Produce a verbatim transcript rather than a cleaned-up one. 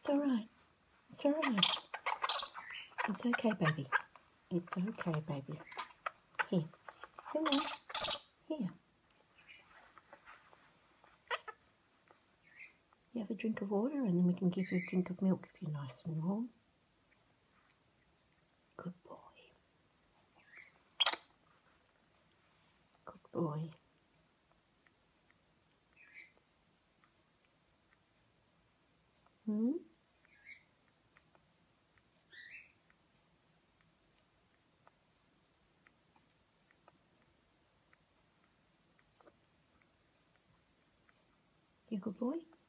It's all right. It's all right. It's okay, baby. It's okay, baby. Here. Here now. Here. You have a drink of water and then we can give you a drink of milk if you're nice and warm. Good boy. Good boy. Hmm? You good boy?